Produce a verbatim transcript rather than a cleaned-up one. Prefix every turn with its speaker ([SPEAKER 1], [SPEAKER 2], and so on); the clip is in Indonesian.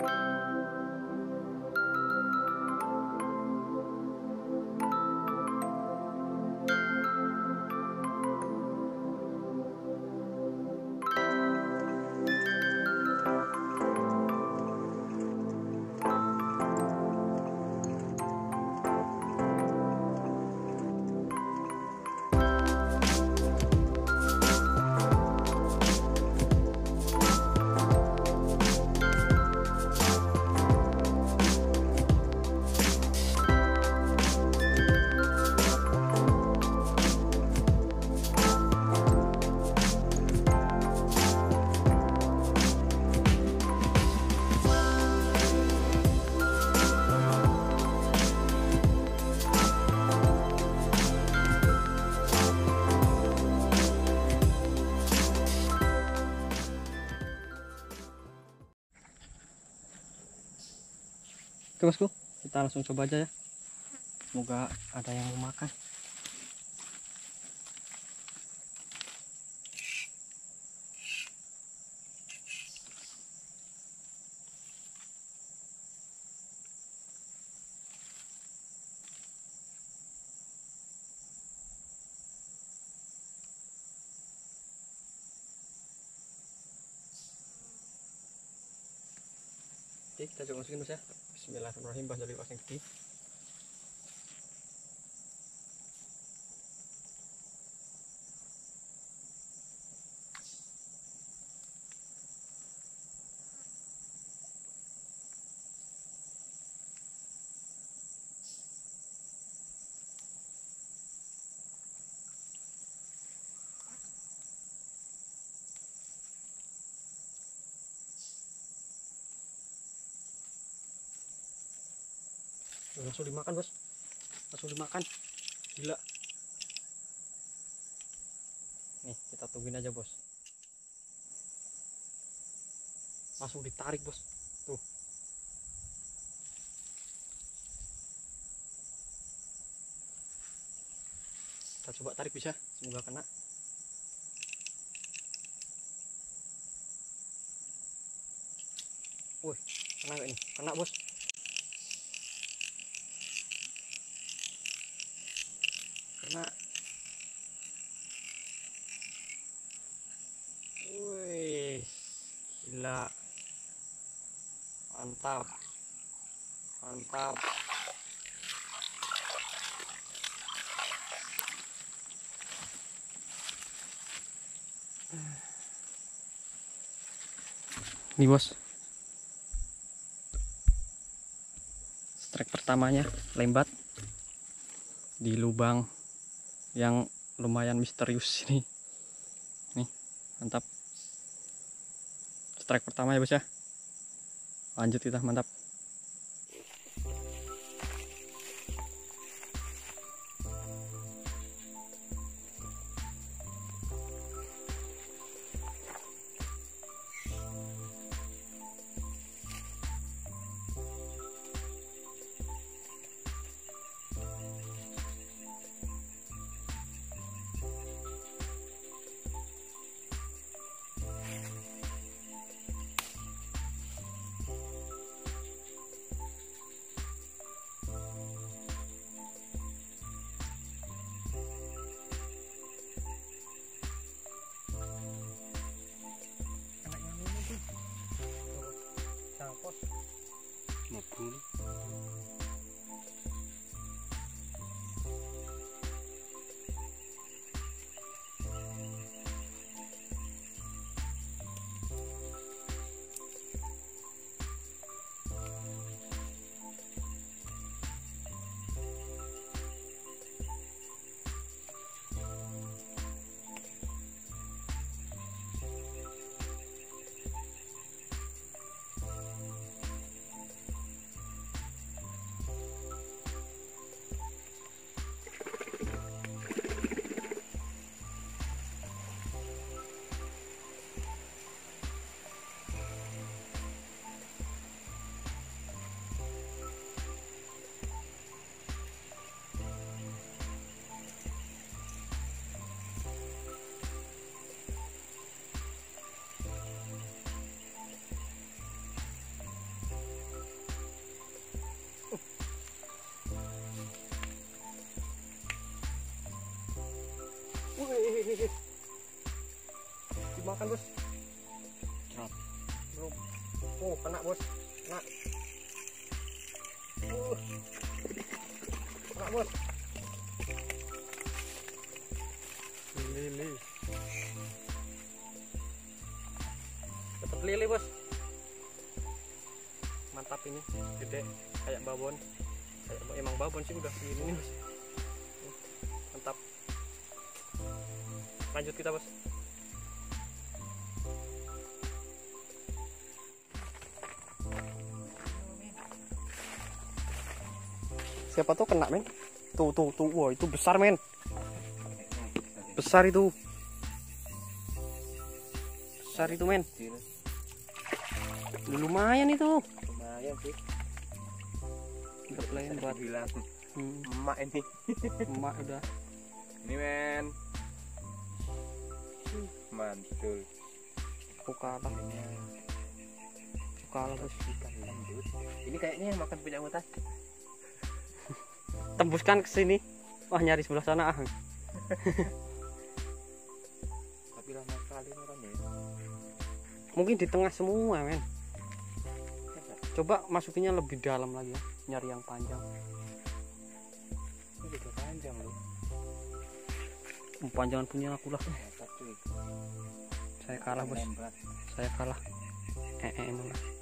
[SPEAKER 1] Oke bosku, kita langsung coba aja ya. Semoga ada yang mau makan. Oke, kita coba masukin bos ya. Bismillahirrahmanirrahim, bas dari pasang gede. Langsung dimakan bos, langsung dimakan, gila. Nih kita tungguin aja bos, langsung ditarik bos, tuh. Kita coba tarik bisa, semoga kena. Wih, kena gak ini? Kena bos. Kena. Wih, gila. Mantap. Mantap. Nih bos, strike pertamanya lembat di lubang yang lumayan misterius ini. Nih, mantap. Strike pertama ya bos ya. Lanjut kita, mantap. Maupun makan bos. Cerap. Oh kena bos, kena. Uh. Kena bos. Lili. Dapat lili bos. Mantap ini, gede kayak babon. Kayak emang babon sih udah segini nih bos. Mantap. Lanjut kita bos. Siapa tuh kena men? Tuh tuh tuh, wah itu besar men. Besar itu. Besar itu men. Lumayan itu.
[SPEAKER 2] Lumayan sih.
[SPEAKER 1] Udah pelayan buat
[SPEAKER 2] bilang
[SPEAKER 1] hmm.
[SPEAKER 2] emak ini.
[SPEAKER 1] Emak udah.
[SPEAKER 2] Ini men. Mantul.
[SPEAKER 1] Aku kalah. Aku kalah bos.
[SPEAKER 2] Ikan lembut. Ini kayaknya yang makan punya mutas.
[SPEAKER 1] Tembuskan ke sini. Wah nyari sebelah sana ah.
[SPEAKER 2] Tapi lama sekali nih Ram ya.
[SPEAKER 1] Mungkin di tengah semua men. Coba masukinnya lebih dalam lagi ya. Nyari yang panjang.
[SPEAKER 2] Ini juga panjang loh.
[SPEAKER 1] Panjangan punya aku lah.
[SPEAKER 2] Satu.
[SPEAKER 1] Saya kalah bos. Saya kalah. Eh eh emang lah.